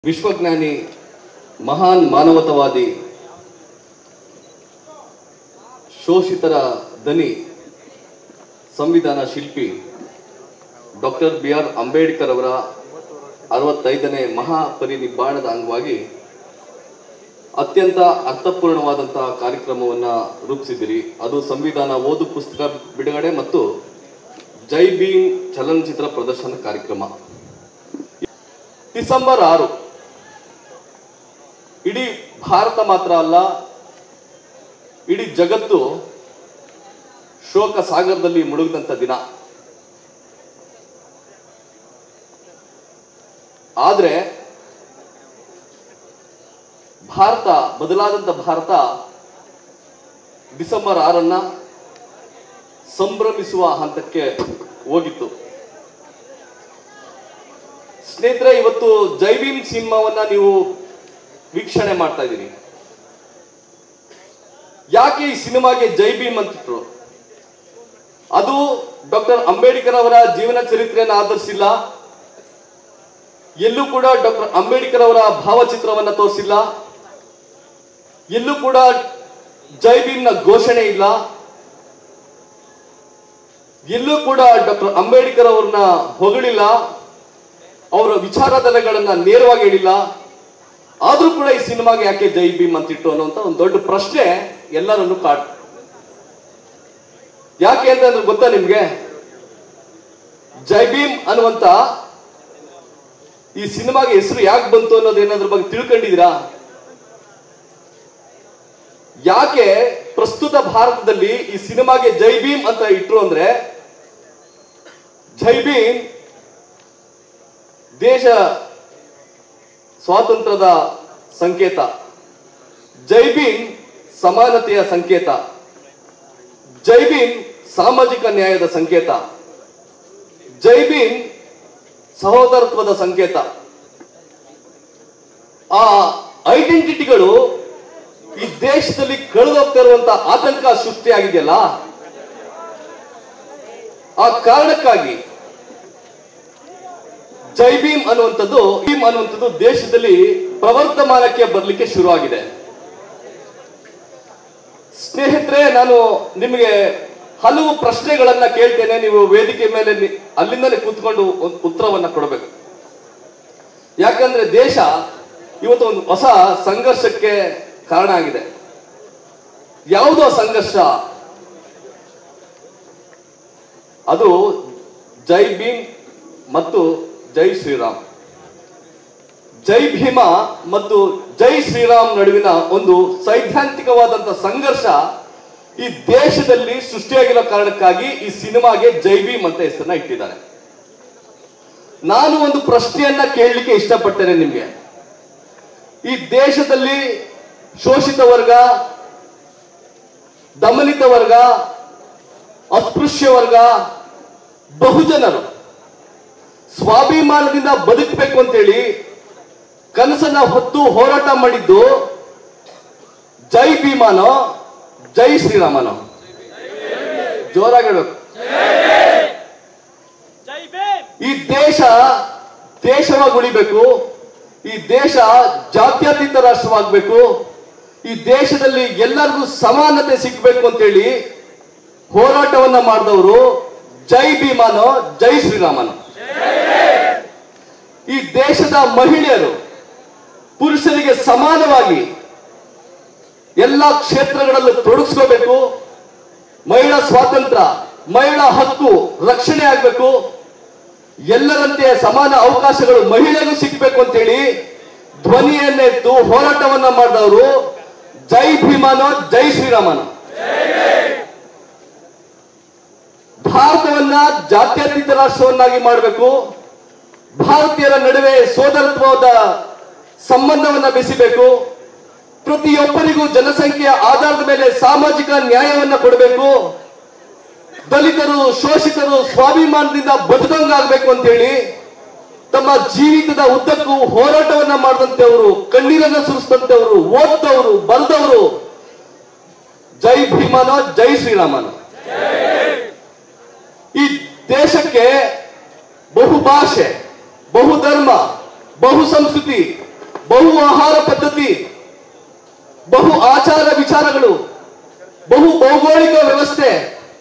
विश्वज्ञानी महान मानवतावादी शोषितर दनी संविधान शिल्पी डॉक्टर बी.आर. अंबेडकर अवर 65ನೇ महापरिनिर्वाणದ ಅಂಗವಾಗಿ ಅತ್ಯಂತ ಅರ್ಥಪೂರ್ಣವಾದಂತಹ ಕಾರ್ಯಕ್ರಮವನ್ನು ರೂಪಿಸಿದಿರಿ। ಅದು ಸಂವಿಧಾನ ಓದು ಪುಸ್ತಕ ಬಿಡುಗಡೆ ಮತ್ತು ಜೈ ಭೀಮ್ ಚಲನಚಿತ್ರ ಪ್ರದರ್ಶನ ಕಾರ್ಯಕ್ರಮ ಡಿಸೆಂಬರ್ 6 ಇಡೀ ಭಾರತ ಮಾತ್ರ ಅಲ್ಲ, ಇಡೀ ಜಗತ್ತು ಶೋಕ ಸಾಗರದಲ್ಲಿ ಮುಳುಗಿದಂತ ದಿನ। ಆದರೆ ಭಾರತ ಬದಲಾದಂತ ಭಾರತ ಡಿಸೆಂಬರ್ 6 ಸಂಭ್ರಮಿಸುವ ಹಂತಕ್ಕೆ ಹೋಗಿತ್ತು। ಸ್ನೇಹಿತರೆ, ಇವತ್ತು ಜೈ ಭೀಮ್ ಸಿನಿಮಾವನ್ನ ನೀವು ವೀಕ್ಷಣೆ ಮಾಡ್ತಾ ಇದ್ದೀರಿ। ಯಾಕೆ ಈ ಸಿನಿಮಾಗೆ ಜೈ ಭೀಮ್ ಅಂತಿಟ್ರು? ಅದು ಡಾಕ್ಟರ್ ಅಂಬೇಡ್ಕರ್ ಅವರ ಜೀವನ ಚರಿತ್ರೆಯನ್ನು ಆಧರಿಸಿಲ್ಲ, ಎಲ್ಲೂ ಕೂಡ ಡಾಕ್ಟರ್ ಅಂಬೇಡ್ಕರ್ ಅವರ ಭಾವಚಿತ್ರವನ್ನ ತೋರಿಸಿಲ್ಲ, ಎಲ್ಲೂ ಕೂಡ ಜೈ ಭೀಮ್ನ ಘೋಷಣೆ ಇಲ್ಲ, ಎಲ್ಲೂ ಕೂಡ ಡಾಕ್ಟರ್ ಅಂಬೇಡ್ಕರ್ ಅವ್ರನ್ನ ಹೊಗಳಿಲ್ಲ, ಅವರ ವಿಚಾರಧಾರೆಗಳನ್ನ ನೇರವಾಗಿ ಹೇಳಿಲ್ಲ। ಆದ್ರೂ ಕೂಡ ಈ ಸಿನಿಮಾಗೆ ಯಾಕೆ ಜೈ ಭೀಮ್ ಅಂತಿಟ್ಟು ಅನ್ನುವಂತ ಒಂದು ದೊಡ್ಡ ಪ್ರಶ್ನೆ ಎಲ್ಲರನ್ನು ಕಾಡ್। ಯಾಕೆ ಅಂತಂದ್ರೆ ಗೊತ್ತಾ ನಿಮ್ಗೆ? ಜೈ ಭೀಮ್ ಅನ್ನುವಂತ ಈ ಸಿನಿಮಾಗೆ ಹೆಸರು ಯಾಕೆ ಬಂತು ಅನ್ನೋದೇನಾದ್ರ ಬಗ್ಗೆ ತಿಳ್ಕೊಂಡಿದ್ದೀರಾ? ಯಾಕೆ ಪ್ರಸ್ತುತ ಭಾರತದಲ್ಲಿ ಈ ಸಿನಿಮಾಗೆ ಜೈ ಭೀಮ್ ಅಂತ ಇಟ್ರು ಅಂದ್ರೆ, ಜೈ ಭೀಮ್ ದೇಶ ಸ್ವಾತಂತ್ರ್ಯದ ಸಂಕೇತ, ಜೈ ಭೀಮ್ ಸಮಾನತೆಯ ಸಂಕೇತ, ಜೈ ಭೀಮ್ ಸಾಮಾಜಿಕ ನ್ಯಾಯದ ಸಂಕೇತ, ಜೈ ಭೀಮ್ ಸಹೋದರತ್ವದ ಸಂಕೇತ। ಆ ಐಡೆಂಟಿಟಿಗಳು ಈ ದೇಶದಲ್ಲಿ ಕಳೆದೋಗ್ತಾ ಇರುವಂತ ಆತಂಕ ಸೃಷ್ಟಿಯಾಗಿದೆಯಲ್ಲ, ಆ ಕಾರಣಕ್ಕಾಗಿ ಜೈ ಭೀಮ್ ಅನ್ನುವಂಥದ್ದು ದೇಶದಲ್ಲಿ ಪ್ರವರ್ಧಮಾನಕ್ಕೆ ಬರಲಿಕ್ಕೆ ಶುರುವಾಗಿದೆ। ಸ್ನೇಹಿತರೆ, ನಾನು ನಿಮಗೆ ಹಲವು ಪ್ರಶ್ನೆಗಳನ್ನ ಕೇಳ್ತೇನೆ, ನೀವು ವೇದಿಕೆ ಮೇಲೆ ಅಲ್ಲಿಂದಲೇ ಕೂತ್ಕೊಂಡು ಉತ್ತರವನ್ನ ಕೊಡಬೇಕು। ಯಾಕಂದ್ರೆ ದೇಶ ಇವತ್ತು ಒಂದು ಹೊಸ ಸಂಘರ್ಷಕ್ಕೆ ಕಾರಣ ಆಗಿದೆ। ಯಾವುದೋ ಸಂಘರ್ಷ? ಅದು ಜೈ ಭೀಮ್ ಮತ್ತು ಜೈ ಶ್ರೀರಾಮ್, ಜೈ ಭೀಮ ಮತ್ತು ಜೈ ಶ್ರೀರಾಮ್ ನಡುವಿನ ಒಂದು ಸೈದ್ಧಾಂತಿಕವಾದಂತಹ ಸಂಘರ್ಷ ಈ ದೇಶದಲ್ಲಿ ಸೃಷ್ಟಿಯಾಗಿರೋ ಕಾರಣಕ್ಕಾಗಿ ಈ ಸಿನಿಮಾಗೆ ಜೈ ಭೀಮ್ ಅಂತ ಹೆಸರನ್ನ ಇಟ್ಟಿದ್ದಾರೆ। ನಾನು ಒಂದು ಪ್ರಶ್ನೆಯನ್ನ ಕೇಳಲಿಕ್ಕೆ ಇಷ್ಟಪಡ್ತೇನೆ ನಿಮ್ಗೆ। ಈ ದೇಶದಲ್ಲಿ ಶೋಷಿತ ವರ್ಗ, ದಮನಿತ ವರ್ಗ, ಅಸ್ಪೃಶ್ಯ ವರ್ಗ, ಬಹುಜನರು ಸ್ವಾಭಿಮಾನದಿಂದ ಬದುಕಬೇಕು ಅಂತೇಳಿ ಕನಸನ್ನ ಹೊತ್ತು ಹೋರಾಟ ಮಾಡಿದ್ದು ಜೈ ಭೀಮನೋ ಜೈ ಶ್ರೀರಾಮನೋ? ಜೋರಾಗಿ ಹೇಳಬೇಕು। ಈ ದೇಶವಾಗಿ ಉಳಿಬೇಕು, ಈ ದೇಶ ಜಾತ್ಯತೀತ ರಾಷ್ಟ್ರವಾಗಬೇಕು, ಈ ದೇಶದಲ್ಲಿ ಎಲ್ಲರಿಗೂ ಸಮಾನತೆ ಸಿಗಬೇಕು ಅಂತೇಳಿ ಹೋರಾಟವನ್ನ ಮಾಡಿದವರು ಜೈ ಭೀಮನೋ ಜೈ ಶ್ರೀರಾಮನೋ? ಈ ದೇಶದ ಮಹಿಳೆಯರು ಪುರುಷರಿಗೆ ಸಮಾನವಾಗಿ ಎಲ್ಲ ಕ್ಷೇತ್ರಗಳಲ್ಲೂ ತೊಡಗಿಸ್ಕೋಬೇಕು, ಮಹಿಳಾ ಸ್ವಾತಂತ್ರ್ಯ, ಮಹಿಳಾ ಹಕ್ಕು ರಕ್ಷಣೆ ಆಗಬೇಕು, ಎಲ್ಲರಂತೆ ಸಮಾನ ಅವಕಾಶಗಳು ಮಹಿಳೆಗೂ ಸಿಗಬೇಕು ಅಂತೇಳಿ ಧ್ವನಿಯನ್ನೆತ್ತು ಹೋರಾಟವನ್ನ ಮಾಡಿದವರು ಜೈ ಭೀಮನೋ ಜೈ ಶ್ರೀರಾಮನೋ? ಭಾರತವನ್ನ ಜಾತ್ಯತೀತ ರಾಷ್ಟ್ರವನ್ನಾಗಿ ಮಾಡಬೇಕು, ಭಾರತೀಯರ ನಡುವೆ ಸೋದರತ್ವದ ಸಂಬಂಧವನ್ನ ಬೆಸೆಯಬೇಕು, ಪ್ರತಿಯೊಬ್ಬರಿಗೂ ಜನಸಂಖ್ಯೆಯ ಆಧಾರದ ಮೇಲೆ ಸಾಮಾಜಿಕ ನ್ಯಾಯವನ್ನ ಕೊಡಬೇಕು, ದಲಿತರು ಶೋಷಿತರು ಸ್ವಾಭಿಮಾನದಿಂದ ಬದುಕಂಗಾಗಬೇಕು ಅಂತ ಹೇಳಿ ತಮ್ಮ ಜೀವಿತದ ಉದ್ದಕ್ಕೂ ಹೋರಾಟವನ್ನ ಮಾಡಿದಂತೆವರು, ಕಣ್ಣೀರನ್ನ ಸುರಿಸಿದಂತೆವರು, ಓದ್ದವರು, ಬರೆದವರು ಜೈ ಭೀಮನೋ ಜೈ ಶ್ರೀರಾಮನೋ? ಈ ದೇಶಕ್ಕೆ ಬಹುಭಾಷೆ, ಬಹುಧರ್ಮ, ಬಹು ಸಂಸ್ಕೃತಿ, ಬಹು ಆಹಾರ ಪದ್ಧತಿ, ಬಹು ಆಚಾರ ವಿಚಾರಗಳು, ಬಹು ಭೌಗೋಳಿಕ ವ್ಯವಸ್ಥೆ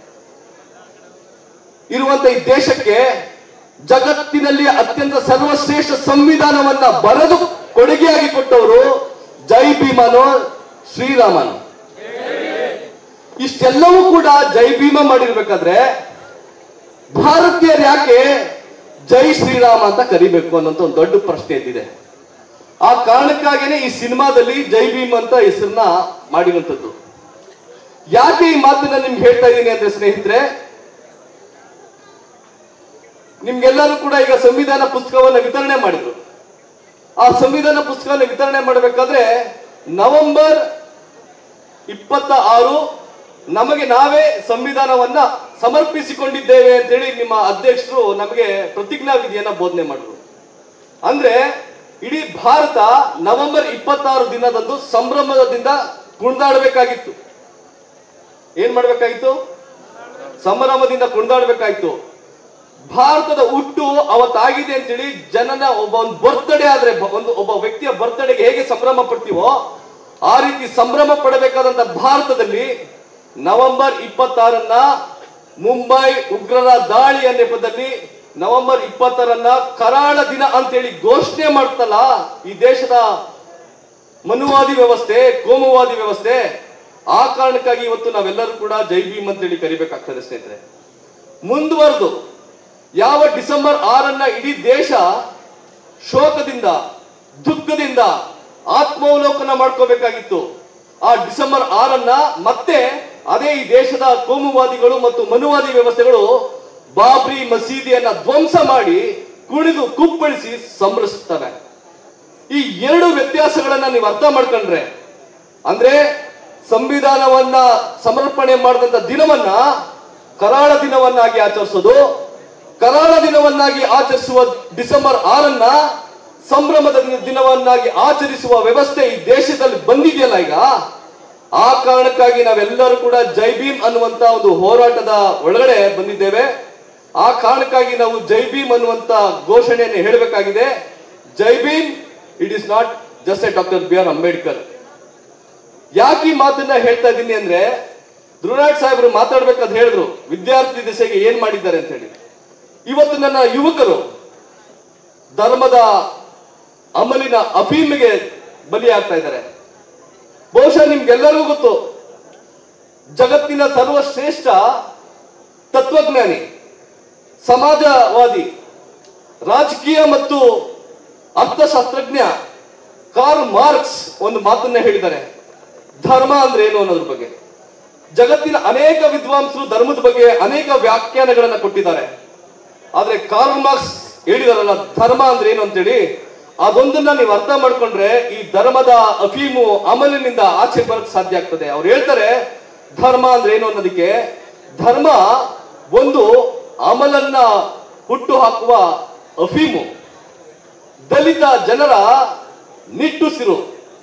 ಇರುವಂತ ಈ ದೇಶಕ್ಕೆ ಜಗತ್ತಿನಲ್ಲಿ ಅತ್ಯಂತ ಸರ್ವಶ್ರೇಷ್ಠ ಸಂವಿಧಾನವನ್ನ ಬರೆದು ಕೊಡುಗೆಯಾಗಿ ಕೊಟ್ಟವರು ಜೈ ಭೀಮನೋ ಶ್ರೀರಾಮನೋ. ಇಷ್ಟೆಲ್ಲವೂ ಕೂಡ ಜೈ ಭೀಮ ಮಾಡಿರ್ಬೇಕಾದ್ರೆ ಭಾರತೀಯರು ಯಾಕೆ ಜೈ ಶ್ರೀರಾಮ ಅಂತ ಕರಿಬೇಕು ಅನ್ನೋಂತ ಒಂದು ದೊಡ್ಡ ಪ್ರಶ್ನೆ ಎದ್ದಿದೆ. ಆ ಕಾರಣಕ್ಕಾಗಿನೇ ಈ ಸಿನಿಮಾದಲ್ಲಿ ಜೈ ಭೀಮ್ ಅಂತ ಹೆಸರನ್ನ ಮಾಡಿರುವಂತದ್ದು. ಯಾಕೆ ಈ ಮಾತನ್ನ ನಿಮ್ಗೆ ಹೇಳ್ತಾ ಇದ್ದೀನಿ ಅಂದ್ರೆ ಸ್ನೇಹಿತರೆ, ನಿಮ್ಗೆಲ್ಲರೂ ಕೂಡ ಈಗ ಸಂವಿಧಾನ ಪುಸ್ತಕವನ್ನ ವಿತರಣೆ ಮಾಡಿದ್ರು. ಆ ಸಂವಿಧಾನ ಪುಸ್ತಕವನ್ನ ವಿತರಣೆ ಮಾಡಬೇಕಾದ್ರೆ ನವೆಂಬರ್ 26 ನಮಗೆ ನಾವೇ ಸಂವಿಧಾನವನ್ನ ಸಮರ್ಪಿಸಿಕೊಂಡಿದ್ದೇವೆ ಅಂತೇಳಿ ನಿಮ್ಮ ಅಧ್ಯಕ್ಷರು ನಮಗೆ ಪ್ರತಿಜ್ಞಾ ವಿಧಿಯನ್ನ ಬೋಧನೆ ಮಾಡಿದ್ರು. ಅಂದ್ರೆ ಇಡೀ ಭಾರತ ನವೆಂಬರ್ 26 ದಿನದಂದು ಸಂಭ್ರಮದಿಂದ ಕುಣಿದಾಡಬೇಕಾಗಿತ್ತು. ಏನ್ ಮಾಡ್ಬೇಕಾಗಿತ್ತು? ಸಂಭ್ರಮದಿಂದ ಕುಣಿದಾಡಬೇಕಾಗಿತ್ತು. ಭಾರತದ ಹುಟ್ಟು ಅವತ್ತಾಗಿದೆ ಅಂತೇಳಿ ಜನನ ಒಂದು ಬರ್ತ್ಡೇ ಆದ್ರೆ ಒಬ್ಬ ವ್ಯಕ್ತಿಯ ಬರ್ತ್ಡೇಗೆ ಹೇಗೆ ಸಂಭ್ರಮ ಪಡ್ತೀವೋ ಆ ರೀತಿ ಸಂಭ್ರಮ ಪಡಬೇಕಾದಂತ ಭಾರತದಲ್ಲಿ ನವೆಂಬರ್ 26 ಮುಂಬೈ ಉಗ್ರರ ದಾಳಿಯ ನೆಪದಲ್ಲಿ ನವೆಂಬರ್ 20 ಕರಾಳ ದಿನ ಅಂತೇಳಿ ಘೋಷಣೆ ಮಾಡ್ತಲ್ಲ ಈ ದೇಶದ ಮನುವಾದಿ ವ್ಯವಸ್ಥೆ, ಕೋಮುವಾದಿ ವ್ಯವಸ್ಥೆ. ಆ ಕಾರಣಕ್ಕಾಗಿ ಇವತ್ತು ನಾವೆಲ್ಲರೂ ಕೂಡ ಜೈ ಭೀಮ್ ಅಂತೇಳಿ ಕರಿಬೇಕಾಗ್ತದೆ ಸ್ನೇಹಿತರೆ. ಮುಂದುವರೆದು ಯಾವ ಡಿಸೆಂಬರ್ 6 ಇಡೀ ದೇಶ ಶೋಕದಿಂದ, ದುಃಖದಿಂದ ಆತ್ಮಾವಲೋಕನ ಮಾಡ್ಕೋಬೇಕಾಗಿತ್ತು, ಆ ಡಿಸೆಂಬರ್ 6 ಮತ್ತೆ ಅದೇ ಈ ದೇಶದ ಕೋಮುವಾದಿಗಳು ಮತ್ತು ಮನುವಾದಿ ವ್ಯವಸ್ಥೆಗಳು ಬಾಬ್ರಿ ಮಸೀದಿಯನ್ನ ಧ್ವಂಸ ಮಾಡಿ ಕುಣಿದು ಕುಪ್ಪಳಿಸಿ ಸಂಭ್ರಮಿಸುತ್ತವೆ. ಈ ಎರಡು ವ್ಯತ್ಯಾಸಗಳನ್ನ ನೀವು ಅರ್ಥ ಮಾಡ್ಕೊಂಡ್ರೆ, ಅಂದ್ರೆ ಸಂವಿಧಾನವನ್ನ ಸಮರ್ಪಣೆ ಮಾಡಿದಂತ ದಿನವನ್ನ ಕರಾಳ ದಿನವನ್ನಾಗಿ ಆಚರಿಸೋದು, ಕರಾಳ ದಿನವನ್ನಾಗಿ ಆಚರಿಸುವ ಡಿಸೆಂಬರ್ 6 ಸಂಭ್ರಮದ ದಿನವನ್ನಾಗಿ ಆಚರಿಸುವ ವ್ಯವಸ್ಥೆ ಈ ದೇಶದಲ್ಲಿ ಬಂದಿದೆಯಲ್ಲ ಈಗ, ಆ ಕಾರಣಕ್ಕಾಗಿ ನಾವೆಲ್ಲರೂ ಕೂಡ ಜೈ ಭೀಮ್ ಅನ್ನುವಂತ ಒಂದು ಹೋರಾಟದ ಒಳಗಡೆ ಬಂದಿದ್ದೇವೆ. ಆ ಕಾರಣಕ್ಕಾಗಿ ನಾವು ಜೈ ಭೀಮ್ ಅನ್ನುವಂತ ಘೋಷಣೆಯನ್ನು ಹೇಳಬೇಕಾಗಿದೆ. ಜೈ Bhim, it is not just a doctor B R Ambedkar. ಯಾಕೆ ಈ ಮಾತನ್ನ ಹೇಳ್ತಾ ಇದ್ದೀನಿ ಅಂದ್ರೆ, ಧ್ರುವನಾಯಕ್ ಸಾಹೇಬರು ಮಾತಾಡ್ಬೇಕಾದ್ ಹೇಳಿದ್ರು ವಿದ್ಯಾರ್ಥಿ ದಿಸೆಗೆ ಏನ್ ಮಾಡಿದ್ದಾರೆ ಅಂತ ಹೇಳಿ. ಇವತ್ತು ನನ್ನ ಯುವಕರು ಧರ್ಮದ ಅಮಲಿನ ಅಫೀಮಿಗೆ ಬಲಿಯಾಗ್ತಾ ಇದ್ದಾರೆ. ಬಹುಶಃ ನಿಮ್ಗೆಲ್ಲರಿಗೂ ಗೊತ್ತು, ಜಗತ್ತಿನ ಸರ್ವಶ್ರೇಷ್ಠ ತತ್ವಜ್ಞಾನಿ, ಸಮಾಜವಾದಿ, ರಾಜಕೀಯ ಮತ್ತು ಅರ್ಥಶಾಸ್ತ್ರಜ್ಞ ಕಾರ್ಲ್ ಮಾರ್ಕ್ಸ್ ಒಂದು ಮಾತನ್ನ ಹೇಳಿದ್ದಾರೆ, ಧರ್ಮ ಅಂದ್ರೆ ಏನು ಅನ್ನೋದ್ರ ಬಗ್ಗೆ. ಜಗತ್ತಿನ ಅನೇಕ ವಿದ್ವಾಂಸರು ಧರ್ಮದ ಬಗ್ಗೆ ಅನೇಕ ವ್ಯಾಖ್ಯಾನಗಳನ್ನ ಕೊಟ್ಟಿದ್ದಾರೆ. ಆದ್ರೆ ಕಾರ್ಲ್ ಮಾರ್ಕ್ಸ್ ಹೇಳಿದಾರಲ್ಲ ಧರ್ಮ ಅಂದ್ರೆ ಏನು ಅಂತೇಳಿ, ಅದೊಂದನ್ನ ನೀವು ಅರ್ಥ ಮಾಡ್ಕೊಂಡ್ರೆ ಈ ಧರ್ಮದ ಅಫೀಮು ಅಮಲಿನಿಂದ ಆಚೆ ಬರಕ್ ಸಾಧ್ಯ ಆಗ್ತದೆ. ಅವ್ರು ಹೇಳ್ತಾರೆ ಧರ್ಮ ಅಂದ್ರೆ ಏನು ಅನ್ನೋದಕ್ಕೆ, ಧರ್ಮ ಒಂದು ಅಮಲನ್ನ ಹುಟ್ಟು ಹಾಕುವ ಅಫೀಮು, ದಲಿತ ಜನರ ನಿಟ್ಟುಸಿರು,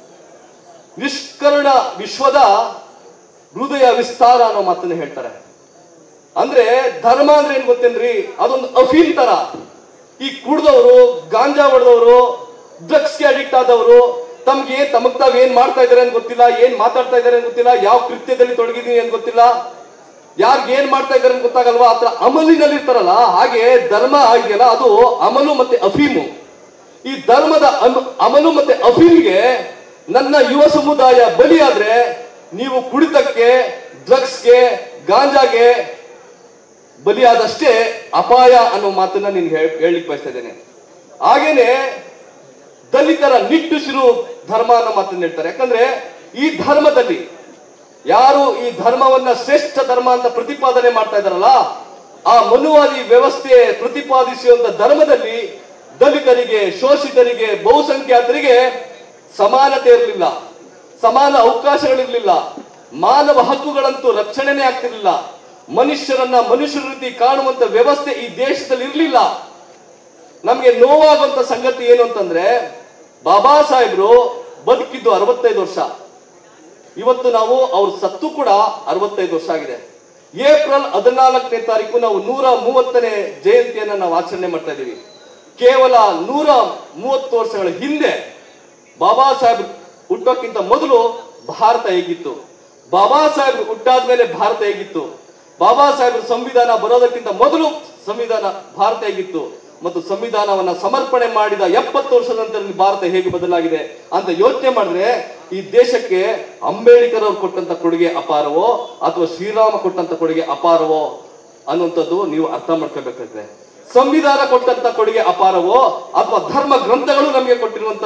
ನಿಷ್ಕರ್ಣ ವಿಶ್ವದ ಹೃದಯ ವಿಸ್ತಾರ ಅನ್ನೋ ಮಾತನ್ನ ಹೇಳ್ತಾರೆ. ಅಂದ್ರೆ ಧರ್ಮ ಅಂದ್ರೆ ಏನ್ ಗೊತ್ತೇನ್ರಿ, ಅದೊಂದು ಅಫೀಮ್ ತರ. ಈ ಕುಡ್ದವರು, ಗಾಂಜಾ ಹೊಡೆದವರು, ಡ್ರಗ್ಸ್ಗೆ ಅಡಿಕ್ಟ್ ಆದವರು, ತಮಗ್ ತಾವ್ ಏನ್ ಮಾಡ್ತಾ ಇದಾರೆ ಅಂತ ಗೊತ್ತಿಲ್ಲ, ಏನ್ ಮಾತಾಡ್ತಾ ಇದಾರೆ ಅಂತ ಗೊತ್ತಿಲ್ಲ, ಯಾವ ಕೃತ್ಯದಲ್ಲಿ ತೊಡಗಿದೀನಿ ಅಂತ ಗೊತ್ತಿಲ್ಲ, ಯಾರ್ಗ ಏನ್ ಮಾಡ್ತಾ ಇದಾರೆ ಅಂತ ಗೊತ್ತಾಗಲ್ವಾ, ಆತರ ಅಮಲಿನಲ್ಲಿ ಇರ್ತಾರಲ್ಲ. ಹಾಗೆ ಧರ್ಮ ಆಗಿದೆಯಲ್ಲ ಅದು ಅಮಲು ಮತ್ತೆ ಅಫೀಮು. ಈ ಧರ್ಮದ ಅಮಲು ಮತ್ತೆ ಅಫೀಮ್ಗೆ ನನ್ನ ಯುವ ಸಮುದಾಯ ಬಲಿಯಾದ್ರೆ ನೀವು ಕುಡಿತಕ್ಕೆ, ಡ್ರಗ್ಸ್ಗೆ, ಗಾಂಜಾಗೆ ಬಲಿಯಾದಷ್ಟೇ ಅಪಾಯ ಅನ್ನೋ ಮಾತನ್ನ ನಿನ್ಗೆ ಹೇಳಲಿಕ್ಕೆ ಬಯಸ್ತಾ ಇದ್ದೇನೆ. ಹಾಗೇನೆ ದಲಿತರ ನಿಟ್ಟುಸಿರು ಧರ್ಮ ಅನ್ನೋ ಮಾತನ್ನ ಹೇಳ್ತಾರೆ. ಯಾಕಂದ್ರೆ ಈ ಧರ್ಮದಲ್ಲಿ ಯಾರು ಈ ಧರ್ಮವನ್ನ ಶ್ರೇಷ್ಠ ಧರ್ಮ ಅಂತ ಪ್ರತಿಪಾದನೆ ಮಾಡ್ತಾ ಇದಾರಲ್ಲ, ಆ ಮನುವಾದಿ ವ್ಯವಸ್ಥೆ ಪ್ರತಿಪಾದಿಸುವಂತ ಧರ್ಮದಲ್ಲಿ ದಲಿತರಿಗೆ, ಶೋಷಿತರಿಗೆ, ಬಹುಸಂಖ್ಯಾತರಿಗೆ ಸಮಾನತೆ ಇರಲಿಲ್ಲ, ಸಮಾನ ಅವಕಾಶಗಳಿರ್ಲಿಲ್ಲ, ಮಾನವ ಹಕ್ಕುಗಳಂತೂ ರಕ್ಷಣೆನೇ ಆಗ್ತಿರ್ಲಿಲ್ಲ, ಮನುಷ್ಯರನ್ನ ಮನುಷ್ಯರ ರೀತಿ ಕಾಣುವಂತ ವ್ಯವಸ್ಥೆ ಈ ದೇಶದಲ್ಲಿ ಇರಲಿಲ್ಲ. ನಮ್ಗೆ ನೋವಾಗುವಂತ ಸಂಗತಿ ಏನು ಅಂತಂದ್ರೆ, ಬಾಬಾ ಸಾಹೇಬ್ರು ಬದುಕಿದ್ದು 65 ವರ್ಷ. ಇವತ್ತು ನಾವು ಅವ್ರು ಸತ್ತು ಕೂಡ 65 ವರ್ಷ ಆಗಿದೆ. ಏಪ್ರಿಲ್ 14ನೇ ತಾರೀಕು ನಾವು 130ನೇ ಜಯಂತಿಯನ್ನ ನಾವು ಆಚರಣೆ ಮಾಡ್ತಾ ಇದ್ದೀವಿ. ಕೇವಲ 130 ವರ್ಷಗಳ ಹಿಂದೆ ಬಾಬಾ ಸಾಹೇಬ್ ಹುಟ್ಟೋಕ್ಕಿಂತ ಮೊದಲು ಭಾರತ ಹೇಗಿತ್ತು, ಬಾಬಾ ಸಾಹೇಬ್ ಹುಟ್ಟಾದ್ಮೇಲೆ ಭಾರತ ಹೇಗಿತ್ತು, ಬಾಬಾ ಸಾಹೇಬ್ ಸಂವಿಧಾನ ಬರೋದಕ್ಕಿಂತ ಮೊದಲು ಸಂವಿಧಾನ ಭಾರತ ಹೇಗಿತ್ತು ಮತ್ತು ಸಂವಿಧಾನವನ್ನ ಸಮರ್ಪಣೆ ಮಾಡಿದ 70 ವರ್ಷದ ನಂತರ ಭಾರತ ಹೇಗೆ ಬದಲಾಗಿದೆ ಅಂತ ಯೋಚನೆ ಮಾಡಿದ್ರೆ ಈ ದೇಶಕ್ಕೆ ಅಂಬೇಡ್ಕರ್ ಅವರು ಕೊಟ್ಟಂತ ಕೊಡುಗೆ ಅಪಾರವೋ ಅಥವಾ ಶ್ರೀರಾಮ ಕೊಟ್ಟಂತ ಕೊಡುಗೆ ಅಪಾರವೋ ಅನ್ನುವಂಥದ್ದು ನೀವು ಅರ್ಥ ಮಾಡ್ಕೋಬೇಕಾದ್ರೆ, ಸಂವಿಧಾನ ಕೊಟ್ಟಂತ ಕೊಡುಗೆ ಅಪಾರವೋ ಅಥವಾ ಧರ್ಮ ಗ್ರಂಥಗಳು ನಮಗೆ ಕೊಟ್ಟಿರುವಂತ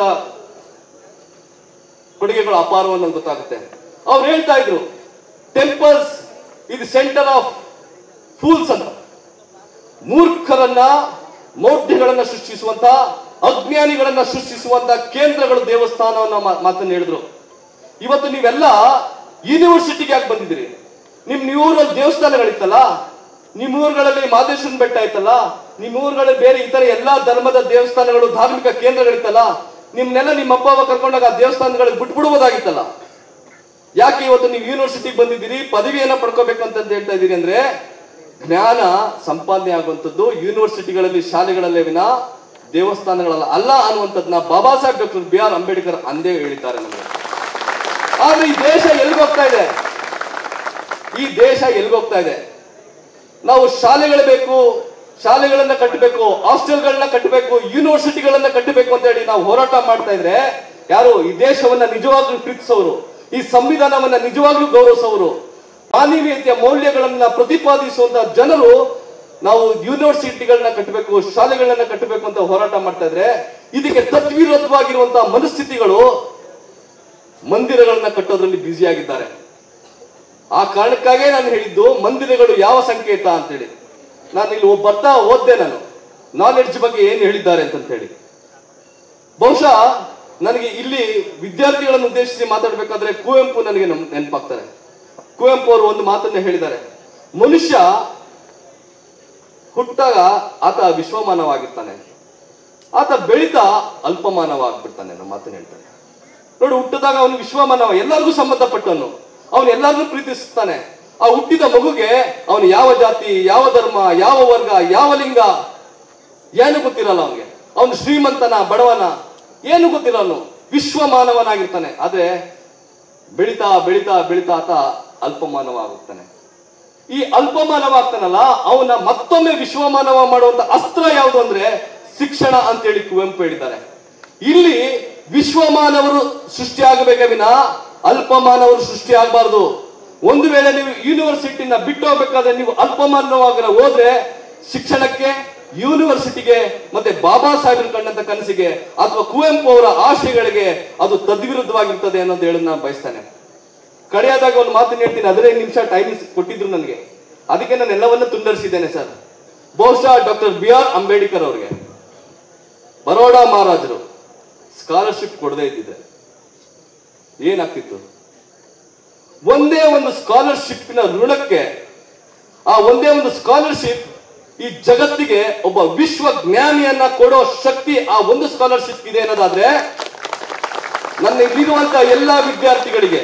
ಕೊಡುಗೆಗಳು ಅಪಾರವೋ ಅನ್ನೋದು ಗೊತ್ತಾಗುತ್ತೆ. ಅವ್ರು ಹೇಳ್ತಾ ಇದ್ರು ಟೆಂಪಲ್ಸ್ ಇದು ಸೆಂಟರ್ ಆಫ್ ಫೂಲ್ಸ್ ಅಂತ, ಮೂರ್ಖರನ್ನ ಮೌಢ್ಯಗಳನ್ನ ಸೃಷ್ಟಿಸುವಂತ ಅಜ್ಞಾನಿಗಳನ್ನ ಸೃಷ್ಟಿಸುವಂತ ಕೇಂದ್ರಗಳು ದೇವಸ್ಥಾನವನ್ನ ಮಾತನ್ನು ಹೇಳಿದ್ರು. ಇವತ್ತು ನೀವೆಲ್ಲ ಯೂನಿವರ್ಸಿಟಿಗೆ ಯಾಕೆ ಬಂದಿದ್ದೀರಿ? ನಿಮ್ಮೂರಲ್ಲಿ ದೇವಸ್ಥಾನಗಳಿತ್ತಲ್ಲ, ನಿಮ್ಮೂರುಗಳಲ್ಲಿ ಮಾದೇಶ್ವರನ ಬೆಟ್ಟ ಇತ್ತಲ್ಲ, ನಿಮ್ಮೂರುಗಳಲ್ಲಿ ಬೇರೆ ಇತರ ಎಲ್ಲಾ ಧರ್ಮದ ದೇವಸ್ಥಾನಗಳು ಧಾರ್ಮಿಕ ಕೇಂದ್ರಗಳಿತ್ತಲ್ಲ, ನಿಮ್ನೆಲ್ಲ ನಿಮ್ಮ ಅಪ್ಪ ಅಮ್ಮ ಕರ್ಕೊಂಡಾಗ ಆ ದೇವಸ್ಥಾನಗಳಿಗೆ ಬಿಟ್ಬಿಡ್ಬೋದಾಗಿತ್ತಲ್ಲ. ಯಾಕೆ ಇವತ್ತು ನೀವು ಯೂನಿವರ್ಸಿಟಿಗೆ ಬಂದಿದ್ದೀರಿ, ಪದವಿಯನ್ನ ಪಡ್ಕೋಬೇಕಂತ ಹೇಳ್ತಾ ಇದ್ದೀರಿ ಅಂದ್ರೆ ಜ್ಞಾನ ಸಂಪಾದನೆ ಆಗುವಂಥದ್ದು ಯೂನಿವರ್ಸಿಟಿಗಳಲ್ಲಿ ಶಾಲೆಗಳಲ್ಲೇ ವಿನ ದೇವಸ್ಥಾನಗಳಲ್ಲ ಅಲ್ಲ ಅನ್ನುವಂಥದ್ದನ್ನ ಬಾಬಾ ಸಾಹೇಬ್ ಡಾಕ್ಟರ್ BR ಅಂಬೇಡ್ಕರ್ ಅಂದೇ ಹೇಳಿದ್ದಾರೆ ನಮಗೆ. ಆದ್ರೆ ಈ ದೇಶ ಎಲ್ಲಿಗೋಗ್ತಾ ಇದೆ? ಈ ದೇಶ ಎಲ್ಲಿಗೋಗ್ತಾ ಇದೆ? ನಾವು ಶಾಲೆಗಳು ಬೇಕು, ಶಾಲೆಗಳನ್ನ ಕಟ್ಟಬೇಕು, ಹಾಸ್ಟೆಲ್ಗಳನ್ನ ಕಟ್ಟಬೇಕು, ಯೂನಿವರ್ಸಿಟಿಗಳನ್ನ ಕಟ್ಟಬೇಕು ಅಂತ ಹೇಳಿ ನಾವು ಹೋರಾಟ ಮಾಡ್ತಾ ಇದ್ರೆ ಯಾರು ಈ ದೇಶವನ್ನ ನಿಜವಾಗ್ಲೂ ಪ್ರೀತಿಸೋರು, ಈ ಸಂವಿಧಾನವನ್ನ ನಿಜವಾಗ್ಲೂ ಗೌರವಿಸೋರು, ಮಾನವೀಯತೆಯ ಮೌಲ್ಯಗಳನ್ನ ಪ್ರತಿಪಾದಿಸುವಂತ ಜನರು ನಾವು ಯೂನಿವರ್ಸಿಟಿಗಳನ್ನ ಕಟ್ಟಬೇಕು, ಶಾಲೆಗಳನ್ನ ಕಟ್ಟಬೇಕು ಅಂತ ಹೋರಾಟ ಮಾಡ್ತಾ ಇದ್ರೆ ಇದಕ್ಕೆ ತದ್ವಿರುದ್ಧವಾಗಿರುವಂತಹ ಮನಸ್ಥಿತಿಗಳು ಮಂದಿರಗಳನ್ನ ಕಟ್ಟೋದ್ರಲ್ಲಿ ಬ್ಯುಸಿ ಆಗಿದ್ದಾರೆ. ಆ ಕಾರಣಕ್ಕಾಗೇ ನಾನು ಹೇಳಿದ್ದು ಮಂದಿರಗಳು ಯಾವ ಸಂಕೇತ ಅಂತ ಹೇಳಿ. ನಾನು ಇಲ್ಲಿ ಬರ್ತಾ ಓದ್ದೆ ನಾನು ನಾಲೆಡ್ಜ್ ಬಗ್ಗೆ ಏನು ಹೇಳಿದ್ದಾರೆ ಅಂತ ಹೇಳಿ. ಬಹುಶಃ ನನಗೆ ಇಲ್ಲಿ ವಿದ್ಯಾರ್ಥಿಗಳನ್ನು ಉದ್ದೇಶಿಸಿ ಮಾತಾಡ್ಬೇಕಾದ್ರೆ ಕುವೆಂಪು ನನಗೆ ನೆನಪಾಗ್ತಾರೆ. ಕುವೆಂಪು ಅವರು ಒಂದು ಮಾತನ್ನ ಹೇಳಿದ್ದಾರೆ, ಮನುಷ್ಯ ಹುಟ್ಟಾಗ ಆತ ವಿಶ್ವಮಾನವಾಗಿರ್ತಾನೆ, ಆತ ಬೆಳೀತಾ ಅಲ್ಪಮಾನವಾಗ್ಬಿಡ್ತಾನೆ ಅನ್ನೋ ಮಾತನ್ನ ಹೇಳ್ತಾನೆ. ನೋಡಿ, ಹುಟ್ಟಿದಾಗ ಅವನು ವಿಶ್ವಮಾನವ, ಎಲ್ಲರಿಗೂ ಸಂಬಂಧಪಟ್ಟವನು, ಅವನು ಎಲ್ಲರನ್ನೂ ಪ್ರೀತಿಸ್ತಾನೆ. ಆ ಹುಟ್ಟಿದ ಮಗುಗೆ ಅವನು ಯಾವ ಜಾತಿ, ಯಾವ ಧರ್ಮ, ಯಾವ ವರ್ಗ, ಯಾವ ಲಿಂಗ ಏನು ಗೊತ್ತಿರಲ್ಲ. ಅವನಿಗೆ ಅವನು ಶ್ರೀಮಂತನ ಬಡವನ ಏನು ಗೊತ್ತಿರಲ್ಲ, ಅವನು ವಿಶ್ವಮಾನವನಾಗಿರ್ತಾನೆ. ಆದ್ರೆ ಬೆಳೀತಾ ಬೆಳೀತಾ ಬೆಳೀತಾ ಆತ ಅಲ್ಪಮಾನವ ಆಗುತ್ತಾನೆ. ಈ ಅಲ್ಪಮಾನವ ಆಗ್ತಾನಲ್ಲ, ಅವನ ಮತ್ತೊಮ್ಮೆ ವಿಶ್ವಮಾನವ ಮಾಡುವಂತ ಅಸ್ತ್ರ ಯಾವುದು ಅಂದ್ರೆ ಶಿಕ್ಷಣ ಅಂತೇಳಿ ಕುವೆಂಪು ಹೇಳಿದ್ದಾರೆ. ಇಲ್ಲಿ ವಿಶ್ವಮಾನವರು ಸೃಷ್ಟಿ ಆಗಬೇಕೇ ವಿನ ಅಲ್ಪಮಾನವರು ಸೃಷ್ಟಿ ಆಗಬಾರ್ದು. ಒಂದು ವೇಳೆ ನೀವು ಯೂನಿವರ್ಸಿಟಿನ ಬಿಟ್ಟು ಹೋಗ್ಬೇಕಾದ್ರೆ ನೀವು ಅಲ್ಪಮಾನವಾಗಿ ಹೋದ್ರೆ ಶಿಕ್ಷಣಕ್ಕೆ, ಯೂನಿವರ್ಸಿಟಿಗೆ ಮತ್ತೆ ಬಾಬಾ ಸಾಹೇಬ್ ಕಂಡಂತ ಕನಸಿಗೆ ಅಥವಾ ಕುವೆಂಪು ಅವರ ಆಶಯಗಳಿಗೆ ಅದು ತದ್ವಿರುದ್ಧವಾಗಿರ್ತದೆ ಅನ್ನೋದು ಹೇಳೋದು ನಾನು ಬಯಸ್ತೇನೆ. ಕಡೆಯದಾಗ ಒಂದು ಮಾತನ್ನು ಹೇಳ್ತೀನಿ, 15 ನಿಮಿಷ ಟೈಮ್ ಕೊಟ್ಟಿದ್ರು ನನಗೆ, ಅದಕ್ಕೆ ನಾನು ಎಲ್ಲವನ್ನ ತುಂಡರಿಸಿದ್ದೇನೆ ಸರ್. ಬಹುಶಃ ಡಾಕ್ಟರ್ BR ಅಂಬೇಡ್ಕರ್ ಅವರಿಗೆ ಬರೋಡಾ ಮಹಾರಾಜರು ಸ್ಕಾಲರ್ಶಿಪ್ ಕೊಡದೇ ಇದ್ದಿದೆ ಏನಾಗ್ತಿತ್ತು? ಒಂದೇ ಒಂದು ಸ್ಕಾಲರ್ಶಿಪ್ನ ಋಣಕ್ಕೆ, ಆ ಒಂದೇ ಒಂದು ಸ್ಕಾಲರ್ಶಿಪ್ ಈ ಜಗತ್ತಿಗೆ ಒಬ್ಬ ವಿಶ್ವ ಜ್ಞಾನಿಯನ್ನ ಕೊಡೋ ಶಕ್ತಿ ಆ ಒಂದು ಸ್ಕಾಲರ್ಶಿಪ್ ಇದೆ ಅನ್ನೋದಾದ್ರೆ ನನ್ನ ಇಲ್ಲಿರುವಂತ ಎಲ್ಲಾ ವಿದ್ಯಾರ್ಥಿಗಳಿಗೆ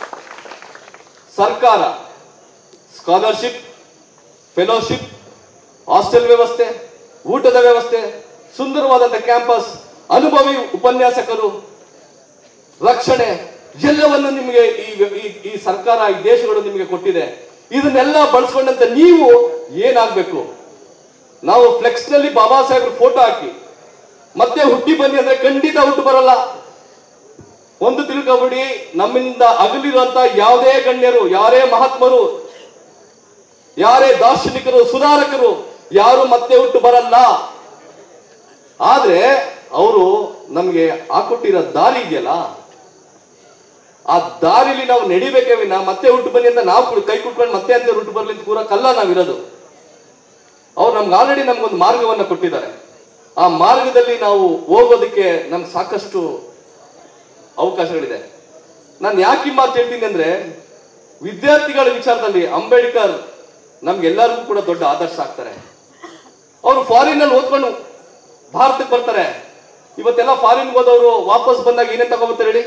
ಸರ್ಕಾರ ಸ್ಕಾಲರ್ಶಿಪ್, ಫೆಲೋಶಿಪ್, ಹಾಸ್ಟೆಲ್ ವ್ಯವಸ್ಥೆ, ಊಟದ ವ್ಯವಸ್ಥೆ, ಸುಂದರವಾದಂತ ಕ್ಯಾಂಪಸ್, ಅನುಭವಿ ಉಪನ್ಯಾಸಕರು, ರಕ್ಷಣೆ ಎಲ್ಲವನ್ನು ನಿಮಗೆ ಈ ಸರ್ಕಾರ, ಈ ದೇಶಗಳು ನಿಮಗೆ ಕೊಟ್ಟಿದೆ. ಇದನ್ನೆಲ್ಲ ಬಳಸ್ಕೊಂಡಂತ ನೀವು ಏನಾಗ್ಬೇಕು? ನಾವು ಫ್ಲೆಕ್ಸ್ ನಲ್ಲಿ ಬಾಬಾ ಸಾಹೇಬ್ರ ಫೋಟೋ ಹಾಕಿ ಮತ್ತೆ ಹುಟ್ಟಿ ಬನ್ನಿ ಅಂದ್ರೆ ಖಂಡಿತ ಹುಟ್ಟು ಬರಲ್ಲ. ಒಂದು ತಿಳ್ಕೊಬಿಡಿ, ನಮ್ಮಿಂದ ಅಗಲಿರುವಂತ ಯಾವುದೇ ಗಣ್ಯರು, ಯಾರೇ ಮಹಾತ್ಮರು, ಯಾರೇ ದಾರ್ಶನಿಕರು, ಸುಧಾರಕರು ಯಾರು ಮತ್ತೆ ಹುಟ್ಟು ಬರಲ್ಲ. ಆದ್ರೆ ಅವರು ನಮ್ಗೆ ಹಾಕೊಟ್ಟಿರೋ ದಾರಿ ಇದೆಯಲ್ಲ, ಆ ದಾರಿಲಿ ನಾವು ನಡಿಬೇಕೇ ವಿನ ಮತ್ತೆ ಹುಟ್ಟು ಬನ್ನಿ ಅಂತ ನಾವು ಕೈ ಕುಟ್ಕೊಂಡು ಮತ್ತೆ ಅಂತ ಹುಟ್ಟು ಬರ್ಲಿ ಅಂತ ಕೂರಕ್ಕಲ್ಲ ನಾವಿರೋದು. ಅವ್ರು ನಮ್ಗೆ ಆಲ್ರೆಡಿ ನಮ್ಗೊಂದು ಮಾರ್ಗವನ್ನ ಕೊಟ್ಟಿದ್ದಾರೆ. ಆ ಮಾರ್ಗದಲ್ಲಿ ನಾವು ಹೋಗೋದಕ್ಕೆ ನಮ್ಗೆ ಸಾಕಷ್ಟು ಅವಕಾಶಗಳಿದೆ. ನಾನು ಯಾಕೆ ಈ ಮಾತು ಹೇಳ್ತೀನಿ ಅಂದ್ರೆ, ವಿದ್ಯಾರ್ಥಿಗಳ ವಿಚಾರದಲ್ಲಿ ಅಂಬೇಡ್ಕರ್ ನಮ್ಗೆಲ್ಲರಿಗೂ ಕೂಡ ದೊಡ್ಡ ಆದರ್ಶ ಆಗ್ತಾರೆ. ಅವರು ಫಾರಿನ್ ಅಲ್ಲಿ ಓದ್ಕೊಂಡು ಭಾರತಕ್ಕೆ ಬರ್ತಾರೆ. ಇವತ್ತೆಲ್ಲ ಫಾರಿನ್ ಹೋದವರು ವಾಪಸ್ ಬಂದಾಗ ಏನೇನ್ ತಗೋಬರ್ತಾರೆ ಹೇಳಿ?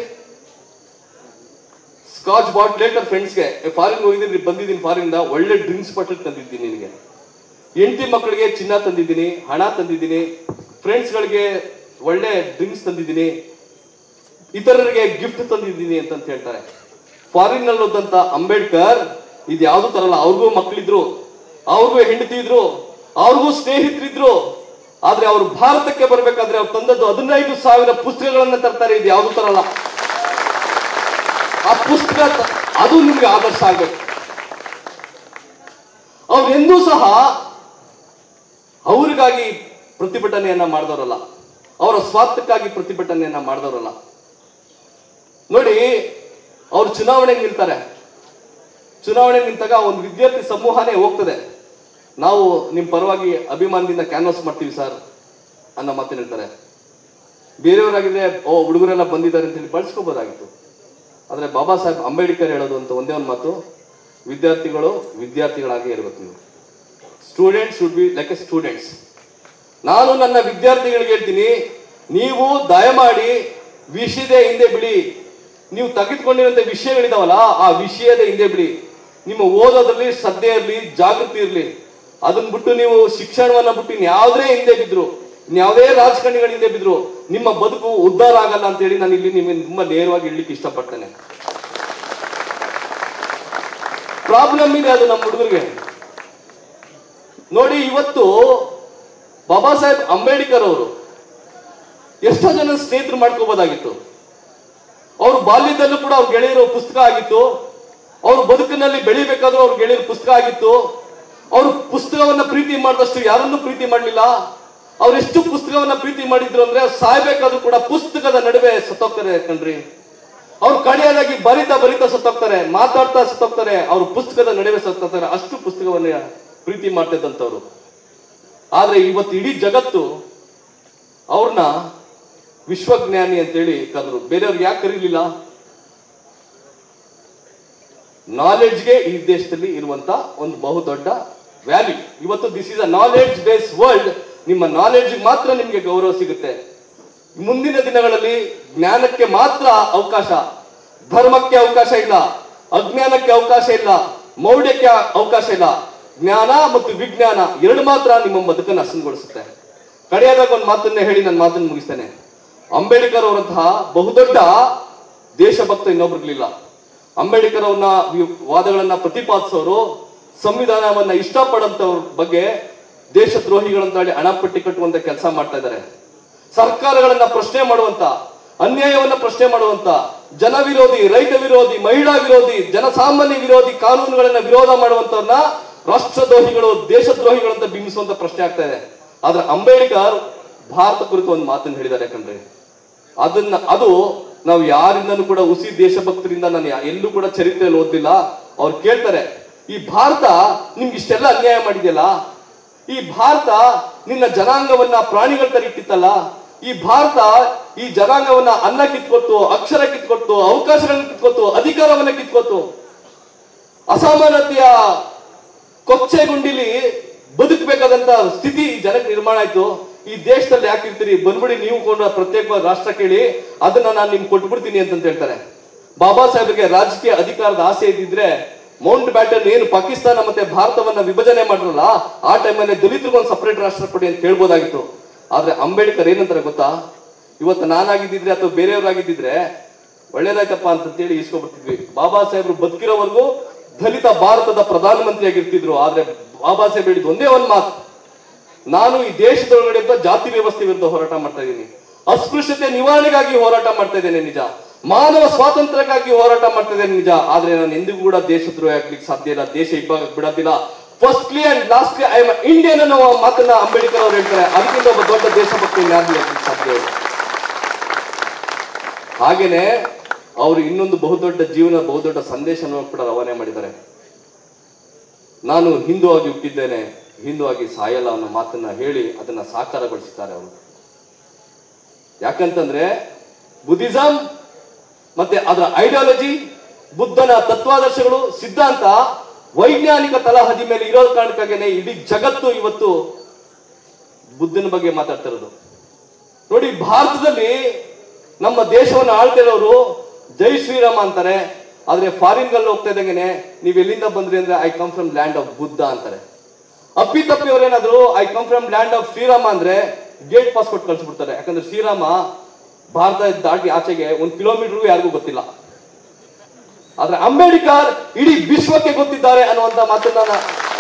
ಸ್ಕಾಚ್ ಬಾಟ್ಲೇಟ್ ಫ್ರೆಂಡ್ಸ್ಗೆ ಫಾರಿನ್ ಹೋಗಿದ್ದೀನಿ, ಬಂದಿದ್ದೀನಿ ಫಾರಿನ್, ಒಳ್ಳೆ ಡ್ರಿಂಕ್ಸ್ ಬಾಟಲ್ ತಂದಿದ್ದೀನಿ, ನಿನಗೆ ಹೆಂಡತಿ ಮಕ್ಕಳಿಗೆ ಚಿನ್ನ ತಂದಿದ್ದೀನಿ, ಹಣ ತಂದಿದ್ದೀನಿ, ಫ್ರೆಂಡ್ಸ್ಗಳಿಗೆ ಒಳ್ಳೆ ಡ್ರಿಂಕ್ಸ್ ತಂದಿದ್ದೀನಿ, ಇತರರಿಗೆ ಗಿಫ್ಟ್ ತಂದಿದ್ದೀನಿ ಅಂತ ಹೇಳ್ತಾರೆ. ಫಾರಿನ್ ನಲ್ಲಿ ಹೋದಂತ ಅಂಬೇಡ್ಕರ್ ಇದು ಯಾವ್ದು ತರಲ್ಲ. ಅವ್ರಿಗೂ ಮಕ್ಕಳಿದ್ರು, ಅವ್ರಿಗೂ ಹೆಂಡತಿ ಇದ್ರು, ಅವ್ರಿಗೂ ಸ್ನೇಹಿತರಿದ್ರು. ಆದ್ರೆ ಅವ್ರು ಭಾರತಕ್ಕೆ ಬರ್ಬೇಕಾದ್ರೆ ಅವ್ರು ತಂದದ್ದು 15,000 ಪುಸ್ತಕಗಳನ್ನ ತರ್ತಾರೆ. ಇದು ಯಾವ್ದು ತರಲ್ಲ. ಆ ಪುಸ್ತಕ ಅದು ನಿಮ್ಗೆ ಆದರ್ಶ ಆಗ್ಬೇಕು. ಅವ್ರೆಂದೂ ಸಹ ಅವ್ರಿಗಾಗಿ ಪ್ರತಿಭಟನೆಯನ್ನ ಮಾಡಿದವರಲ್ಲ, ಅವರ ಸ್ವಾರ್ಥಕ್ಕಾಗಿ ಪ್ರತಿಭಟನೆಯನ್ನ ಮಾಡಿದವರಲ್ಲ. ನೋಡಿ, ಅವ್ರು ಚುನಾವಣೆಗೆ ನಿಲ್ತಾರೆ. ಚುನಾವಣೆಗೆ ನಿಂತಾಗ ಒಂದು ವಿದ್ಯಾರ್ಥಿ ಸಮೂಹನೇ ಹೋಗ್ತದೆ, ನಾವು ನಿಮ್ ಪರವಾಗಿ ಅಭಿಮಾನದಿಂದ ಕ್ಯಾನ್ವಾಸ್ ಮಾಡ್ತೀವಿ ಸರ್ ಅನ್ನೋ ಮಾತನ್ನ ಹೇಳ್ತಾರೆ. ಬೇರೆಯವರಾಗಿದ್ರೆ ಹುಡುಗರೆಲ್ಲ ಬಂದಿದ್ದಾರೆ ಅಂತ ಹೇಳಿ ಬಳಸ್ಕೋಬಹುದಾಗಿತ್ತು. ಆದ್ರೆ ಬಾಬಾ ಸಾಹೇಬ್ ಅಂಬೇಡ್ಕರ್ ಹೇಳೋದು ಅಂತ ಒಂದೇ ಒಂದು ಮಾತು, ವಿದ್ಯಾರ್ಥಿಗಳು ವಿದ್ಯಾರ್ಥಿಗಳಾಗಿ ಇರಬೇಕು. ನೀವು students should be like a students. ನಾನು ನನ್ನ ವಿದ್ಯಾರ್ಥಿಗಳಿಗೆ ಹೇಳ್ತೀನಿ, ನೀವು ದಯಮಾಡಿ ವಿಷಯದ ಹಿಂದೆ ಬಿಡಿ. ನೀವು ತೆಗೆದುಕೊಂಡಿರುವಂತ ವಿಷಯಗಳಿದಾವಲ್ಲ, ಆ ವಿಷಯದ ಹಿಂದೆ ಬಿಡಿ. ನಿಮ್ಮ ಓದೋದ್ರಲ್ಲಿ ಶ್ರದ್ಧೆ ಇರಲಿ, ಜಾಗೃತಿ ಇರಲಿ. ಅದನ್ನ ಬಿಟ್ಟು ನೀವು ಶಿಕ್ಷಣವನ್ನ ಬಿಟ್ಟು ಇನ್ಯಾವುದೇ ಹಿಂದೆ ಬಿದ್ರು, ಇನ್ಯಾವುದೇ ರಾಜಕಾರಣಿಗಳ ಹಿಂದೆ ಬಿದ್ರು ನಿಮ್ಮ ಬದುಕು ಉದ್ಧಾರ ಆಗಲ್ಲ ಅಂತ ಹೇಳಿ ನಾನು ಇಲ್ಲಿ ನಿಮಗೆ ತುಂಬಾ ನೇರವಾಗಿ ಹೇಳಲಿಕ್ಕೆ ಇಷ್ಟಪಡ್ತೇನೆ. ಪ್ರಾಬ್ಲಮ್ ಇದೆ ಅದು ನಮ್ಮ ಹುಡುಗರಿಗೆ. ನೋಡಿ, ಇವತ್ತು ಬಾಬಾ ಸಾಹೇಬ್ ಅಂಬೇಡ್ಕರ್ ಅವರು ಎಷ್ಟೋ ಜನ ಸ್ನೇಹಿತರು ಮಾಡ್ಕೋಬಹುದಾಗಿತ್ತು. ಅವ್ರ ಬಾಲ್ಯದಲ್ಲೂ ಕೂಡ ಅವ್ರ ಗೆಳೆಯರ ಪುಸ್ತಕ ಆಗಿತ್ತು. ಅವ್ರ ಬದುಕಿನಲ್ಲಿ ಬೆಳಿಬೇಕಾದ್ರೂ ಅವ್ರ ಗೆಳೆಯರ ಪುಸ್ತಕ ಆಗಿತ್ತು. ಅವ್ರು ಪುಸ್ತಕವನ್ನ ಪ್ರೀತಿ ಮಾಡಿದಷ್ಟು ಯಾರನ್ನೂ ಪ್ರೀತಿ ಮಾಡಲಿಲ್ಲ. ಅವ್ರೆಷ್ಟು ಪುಸ್ತಕವನ್ನ ಪ್ರೀತಿ ಮಾಡಿದ್ರು ಅಂದ್ರೆ ಸಾಯ್ಬೇಕಾದ್ರೂ ಕೂಡ ಪುಸ್ತಕದ ನಡುವೆ ಸತ್ತೋಗ್ತಾರೆ ಕಣ್ರಿ. ಅವ್ರು ಕಡೆಯದಾಗಿ ಬರಿತಾ ಸತ್ತೋಗ್ತಾರೆ, ಮಾತಾಡ್ತಾ ಸತ್ತೋಗ್ತಾರೆ. ಅವ್ರು ಪುಸ್ತಕದ ನಡುವೆ ಸತ್ತೋಗ್ತಾರೆ. ಅಷ್ಟು ಪುಸ್ತಕವನ್ನ ಪ್ರೀತಿ ಮಾಡ್ತಿದ್ದಂಥವ್ರು. ಆದ್ರೆ ಇವತ್ತು ಇಡೀ ಜಗತ್ತು ಅವ್ರನ್ನ ವಿಶ್ವಜ್ಞಾನಿ ಅಂತೇಳಿ ಕರೆದ್ರು. ಬೇರೆಯವ್ರಿಗೆ ಯಾಕೆ ಕರೀಲಿಲ್ಲ? ನಾಲೆಡ್ಜ್ಗೆ ಈ ದೇಶದಲ್ಲಿ ಇರುವಂತ ಒಂದು ಬಹುದೊಡ್ಡ ವ್ಯಾಲ್ಯೂ. ಇವತ್ತು this is a knowledge based world. ನಿಮ್ಮ ನಾಲೆಡ್ಜ್ ಮಾತ್ರ ನಿಮ್ಗೆ ಗೌರವ ಸಿಗುತ್ತೆ. ಮುಂದಿನ ದಿನಗಳಲ್ಲಿ ಜ್ಞಾನಕ್ಕೆ ಮಾತ್ರ ಅವಕಾಶ, ಧರ್ಮಕ್ಕೆ ಅವಕಾಶ ಇಲ್ಲ, ಅಜ್ಞಾನಕ್ಕೆ ಅವಕಾಶ ಇಲ್ಲ, ಮೌಢ್ಯಕ್ಕೆ ಅವಕಾಶ ಇಲ್ಲ. ಜ್ಞಾನ ಮತ್ತು ವಿಜ್ಞಾನ ಎರಡು ಮಾತ್ರ ನಿಮ್ಮ ಬದುಕನ್ನು ಹಸನುಗೊಳಿಸುತ್ತೆ. ಕಡೆಯದಾಗ ಒಂದು ಮಾತನ್ನೇ ಹೇಳಿ ನನ್ನ ಮಾತನ್ನು ಮುಗಿಸ್ತೇನೆ. ಅಂಬೇಡ್ಕರ್ ಅವರಂತಹ ಬಹುದೊಡ್ಡ ದೇಶಭಕ್ತ ಇನ್ನೊಬ್ರಿರ್ಲಿಲ್ಲ. ಅಂಬೇಡ್ಕರ್ ಅವ್ರನ್ನ ವಾದಗಳನ್ನ ಪ್ರತಿಪಾದಿಸೋರು, ಸಂವಿಧಾನವನ್ನ ಇಷ್ಟಪಡಂತವ್ರ ಬಗ್ಗೆ ದೇಶದ್ರೋಹಿಗಳಂತ ಹೇಳಿ ಹಣಪಟ್ಟಿ ಕಟ್ಟುವಂತ ಕೆಲಸ ಮಾಡ್ತಾ ಇದ್ದಾರೆ. ಸರ್ಕಾರಗಳನ್ನ ಪ್ರಶ್ನೆ ಮಾಡುವಂತ, ಅನ್ಯಾಯವನ್ನ ಪ್ರಶ್ನೆ ಮಾಡುವಂತ, ಜನ ವಿರೋಧಿ, ರೈತ ವಿರೋಧಿ, ಮಹಿಳಾ ವಿರೋಧಿ, ಜನಸಾಮಾನ್ಯ ವಿರೋಧಿ ಕಾನೂನುಗಳನ್ನ ವಿರೋಧ ಮಾಡುವಂತವ್ರನ್ನ ರಾಷ್ಟ್ರದ್ರೋಹಿಗಳು, ದೇಶದ್ರೋಹಿಗಳು ಅಂತ ಬಿಂಬಿಸುವಂತ ಪ್ರಶ್ನೆ ಆಗ್ತಾ ಇದೆ. ಆದ್ರೆ ಅಂಬೇಡ್ಕರ್ ಭಾರತ ಕುರಿತು ಒಂದು ಮಾತನ್ನು ಹೇಳಿದ್ದಾರೆ ಕಣ್ರಿ. ಅದು ನಾವು ಯಾರಿಂದನೂ ಕೂಡ ಹುಸಿ ದೇಶಭಕ್ತರಿಂದ ನಾನು ಎಲ್ಲೂ ಕೂಡ ಚರಿತ್ರೆಯಲ್ಲಿ ಓದಿಲ್ಲ. ಅವ್ರು ಕೇಳ್ತಾರೆ, ಈ ಭಾರತ ನಿಮ್ಗೆ ಇಷ್ಟೆಲ್ಲ ಅನ್ಯಾಯ ಮಾಡಿದೆಯಲ್ಲ, ಈ ಭಾರತ ನಿನ್ನ ಜನಾಂಗವನ್ನ ಪ್ರಾಣಿಗಳ ತರ ಇಟ್ಟಿತ್ತಲ್ಲ, ಈ ಭಾರತ ಈ ಜನಾಂಗವನ್ನ ಅನ್ನ ಕಿತ್ಕೊಟ್ಟು, ಅಕ್ಷರ ಕಿತ್ಕೊಟ್ಟು, ಅವಕಾಶಗಳನ್ನ ಕಿತ್ಕೊಟ್ಟು, ಅಧಿಕಾರವನ್ನ ಕಿತ್ಕೊಟ್ಟು, ಅಸಮಾನತೆಯ ಕೊಚ್ಚೆಗುಂಡಿಲಿ ಬದುಕಬೇಕಾದಂತ ಸ್ಥಿತಿ ಜನಕ್ಕೆ ನಿರ್ಮಾಣ ಆಯ್ತು. ಈ ದೇಶದಲ್ಲಿ ಯಾಕೆ ಇರ್ತೀರಿ, ಬಂದ್ಬಿಡಿ ನೀವು ಕೂಡ ಪ್ರತ್ಯೇಕವಾದ ರಾಷ್ಟ್ರ ಕೇಳಿ, ಅದನ್ನ ನಾನು ನಿಮ್ಗೆ ಕೊಟ್ಬಿಡ್ತೀನಿ ಅಂತ ಹೇಳ್ತಾರೆ. ಬಾಬಾ ಸಾಹೇಬ್ಗೆ ರಾಜಕೀಯ ಅಧಿಕಾರದ ಆಸೆ ಇದ್ದಿದ್ರೆ ಮೌಂಟ್ ಬ್ಯಾಟನ್ ಏನು ಪಾಕಿಸ್ತಾನ ಮತ್ತೆ ಭಾರತವನ್ನ ವಿಭಜನೆ ಮಾಡಿರಲ್ಲ, ಆ ಟೈಮಲ್ಲಿ ದಲಿತರಿಗೊಂದು ಸಪರೇಟ್ ರಾಷ್ಟ್ರ ಕೊಡಿ ಅಂತ ಕೇಳ್ಬೋದಾಗಿತ್ತು. ಆದ್ರೆ ಅಂಬೇಡ್ಕರ್ ಏನಂತಾರೆ ಗೊತ್ತಾ, ಇವತ್ತು ನಾನಾಗಿದ್ದಿದ್ರೆ ಅಥವಾ ಬೇರೆಯವರಾಗಿದ್ದಿದ್ರೆ ಒಳ್ಳೇದಾಯ್ತಪ್ಪ ಅಂತೇಳಿ ಇಸ್ಕೊಬಿಡ್ತಿದ್ವಿ. ಬಾಬಾ ಸಾಹೇಬ್ರು ಬದುಕಿರೋವರೆಗೂ ದಲಿತ ಭಾರತದ ಪ್ರಧಾನಮಂತ್ರಿ ಆಗಿರ್ತಿದ್ರು. ಆದ್ರೆ ಬಾಬಾ ಸಾಹೇಬ್ ಹೇಳಿದ ಒಂದೇ ಒಂದು ಮಾತು, ನಾನು ಈ ದೇಶದೊಳಗಡೆ ಜಾತಿ ವ್ಯವಸ್ಥೆ ವಿರುದ್ಧ ಹೋರಾಟ ಮಾಡ್ತಾ ಇದ್ದೀನಿ, ಅಸ್ಪೃಶ್ಯತೆ ನಿವಾರಣೆಗಾಗಿ ಹೋರಾಟ ಮಾಡ್ತಾ ಇದ್ದೇನೆ ನಿಜ, ಮಾನವ ಸ್ವಾತಂತ್ರ್ಯಕ್ಕಾಗಿ ಹೋರಾಟ ಮಾಡ್ತಾ ಇದ್ದೇನೆ ನಿಜ. ಆದ್ರೆ ನಾನು ಎಂದಿಗೂ ಕೂಡ ದೇಶದ್ರೋಹ ಆಗ್ಲಿಕ್ಕೆ ಸಾಧ್ಯ ಇಲ್ಲ, ದೇಶ ಇಬ್ಬಾಗ ಬಿಡೋದಿಲ್ಲ. Firstly and lastly I am Indian ಅನ್ನೋ ಮಾತನ್ನ ಅಂಬೇಡ್ಕರ್ ಅವರು ಹೇಳ್ತಾರೆ. ಅದಕ್ಕಿಂತ ಒಬ್ಬ ದೊಡ್ಡ ದೇಶಭಕ್ತಿ ಯಾರಿಗೂ ಸಾಧ್ಯ ಇಲ್ಲ. ಹಾಗೇನೆ ಅವರು ಇನ್ನೊಂದು ಬಹುದೊಡ್ಡ ಜೀವನ, ಬಹುದೊಡ್ಡ ಸಂದೇಶವನ್ನು ಕೂಡ ರವಾನೆ ಮಾಡಿದ್ದಾರೆ. ನಾನು ಹಿಂದೂ ಆಗಿ ಹುಟ್ಟಿದ್ದೇನೆ, ಹಿಂದೂ ಆಗಿ ಸಾಯಲ್ಲ ಅನ್ನೋ ಮಾತನ್ನ ಹೇಳಿ ಅದನ್ನ ಸಾಕಾರಗೊಳಿಸುತ್ತಾರೆ ಅವರು. ಯಾಕಂತಂದ್ರೆ ಬುದ್ಧಿಸಂ ಮತ್ತೆ ಅದರ ಐಡಿಯಾಲಜಿ, ಬುದ್ಧನ ತತ್ವಾದರ್ಶಗಳು, ಸಿದ್ಧಾಂತ ವೈಜ್ಞಾನಿಕ ತಳಹದಿ ಮೇಲೆ ಇರೋ ಕಾರಣಕ್ಕಾಗೇನೆ ಇಡೀ ಜಗತ್ತು ಇವತ್ತು ಬುದ್ಧನ ಬಗ್ಗೆ ಮಾತಾಡ್ತಿರೋದು. ನೋಡಿ, ಭಾರತದಲ್ಲಿ ನಮ್ಮ ದೇಶವನ್ನು ಆಳ್ತಿರೋರು ಜೈ ಶ್ರೀರಾಮ ಅಂತಾರೆ. ಆದ್ರೆ ಫಾರಿನ್ ಗಳಲ್ಲಿ ಹೋಗ್ತಾ ಇದ್ದಂಗೆನೆ ನೀವ್ ಎಲ್ಲಿಂದ ಬಂದ್ರಿ ಅಂದ್ರೆ I come from land of Buddha ಅಂತಾರೆ. ಅಪ್ಪಿ ಅವರೇನಾದ್ರು I come from land of Shrirama ಅಂದ್ರೆ ಗೇಟ್ ಪಾಸ್ ಕೊಟ್ಟು ಕಳ್ಸಿಬಿಡ್ತಾರೆ. ಯಾಕಂದ್ರೆ ಶ್ರೀರಾಮ ಭಾರತ ದಾಟಿ ಆಚೆಗೆ 1 ಕಿಲೋಮೀಟರ್ಗೂ ಯಾರಿಗೂ ಗೊತ್ತಿಲ್ಲ. ಆದ್ರೆ ಅಂಬೇಡ್ಕರ್ ಇಡೀ ವಿಶ್ವಕ್ಕೆ ಗೊತ್ತಿದ್ದಾರೆ ಅನ್ನುವಂತ ಮಾತನ್ನ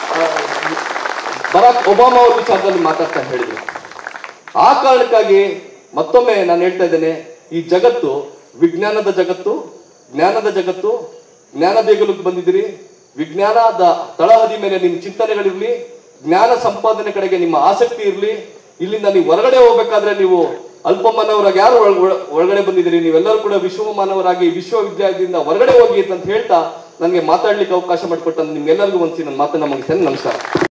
ಬರಾಕ್ ಒಬಾಮಾ ಅವ್ರ ವಿಚಾರದಲ್ಲಿ ಮಾತಾಡ್ತಾ ಹೇಳಿದ್ರು. ಆ ಕಾರಣಕ್ಕಾಗಿ ಮತ್ತೊಮ್ಮೆ ನಾನು ಹೇಳ್ತಾ ಇದ್ದೇನೆ, ಈ ಜಗತ್ತು ವಿಜ್ಞಾನದ ಜಗತ್ತು, ಜ್ಞಾನದ ಜಗತ್ತು. ಜ್ಞಾನ ದೇಗುಲಕ್ಕೆ ಬಂದಿದ್ದೀರಿ, ವಿಜ್ಞಾನದ ತಳಹದಿ ಮೇಲೆ ನಿಮ್ಮ ಚಿಂತನೆಗಳಿರ್ಲಿ, ಜ್ಞಾನ ಸಂಪಾದನೆ ಕಡೆಗೆ ನಿಮ್ಮ ಆಸಕ್ತಿ ಇರಲಿ. ಇಲ್ಲಿಂದ ನೀವು ಹೊರಗಡೆ ಹೋಗ್ಬೇಕಾದ್ರೆ ನೀವು ಅಲ್ಪ ಮಾನವರಾಗಿ ಯಾರು ಒಳಗಡೆ ಬಂದಿದ್ದೀರಿ, ನೀವೆಲ್ಲರೂ ಕೂಡ ವಿಶ್ವ ಮಾನವರಾಗಿ ವಿಶ್ವವಿದ್ಯಾಲಯದಿಂದ ಹೊರಗಡೆ ಹೋಗಿ ಅಂತ ಹೇಳ್ತಾ ನನಗೆ ಮಾತಾಡ್ಲಿಕ್ಕೆ ಅವಕಾಶ ಮಾಡಿಕೊಟ್ಟ ನಿಮ್ಗೆಲ್ಲರಿಗೂ ಒಂದ್ಸಿ ನನ್ನ ಮಾತನ್ನ ಮುಗಿಸ್ತೇನೆ. ನಮಸ್ಕಾರ.